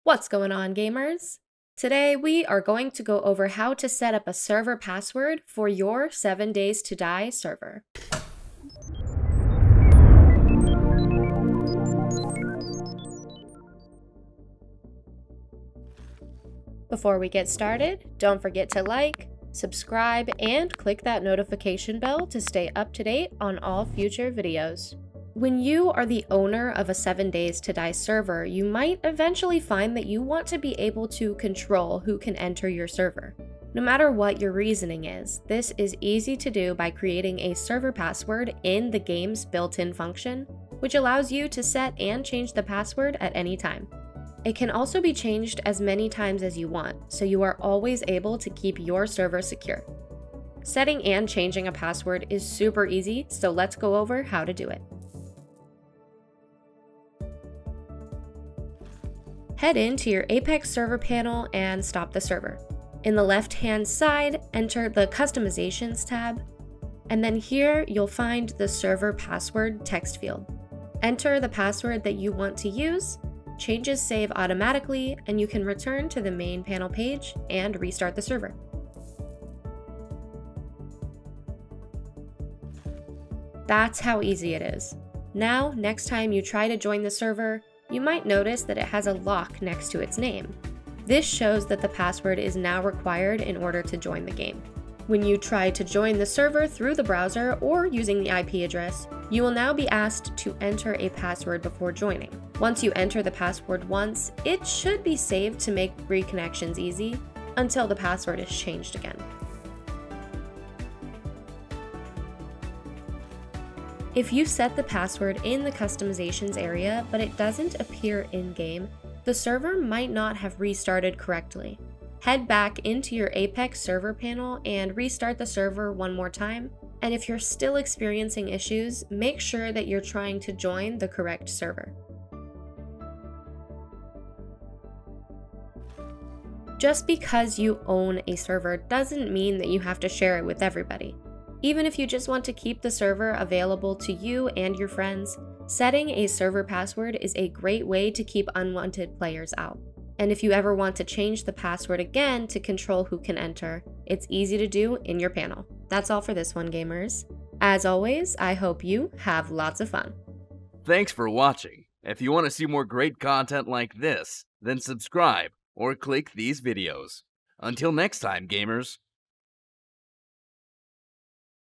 What's going on, gamers? Today we are going to go over how to set up a server password for your 7 Days to Die server. Before we get started, don't forget to like, subscribe, and click that notification bell to stay up to date on all future videos. When you are the owner of a 7 Days to Die server, you might eventually find that you want to be able to control who can enter your server. No matter what your reasoning is, this is easy to do by creating a server password in the game's built-in function, which allows you to set and change the password at any time. It can also be changed as many times as you want, so you are always able to keep your server secure. Setting and changing a password is super easy, so let's go over how to do it. Head into your Apex server panel and stop the server. In the left-hand side, enter the Customizations tab, and then here you'll find the server password text field. Enter the password that you want to use, changes save automatically, and you can return to the main panel page and restart the server. That's how easy it is. Now, next time you try to join the server, you might notice that it has a lock next to its name. This shows that the password is now required in order to join the game. When you try to join the server through the browser or using the IP address, you will now be asked to enter a password before joining. Once you enter the password once, it should be saved to make reconnections easy until the password is changed again. If you set the password in the customizations area, but it doesn't appear in-game, the server might not have restarted correctly. Head back into your Apex server panel and restart the server one more time, and if you're still experiencing issues, make sure that you're trying to join the correct server. Just because you own a server doesn't mean that you have to share it with everybody. Even if you just want to keep the server available to you and your friends, setting a server password is a great way to keep unwanted players out. And if you ever want to change the password again to control who can enter, it's easy to do in your panel. That's all for this one, gamers. As always, I hope you have lots of fun. Thanks for watching. If you want to see more great content like this, then subscribe or click these videos. Until next time, gamers.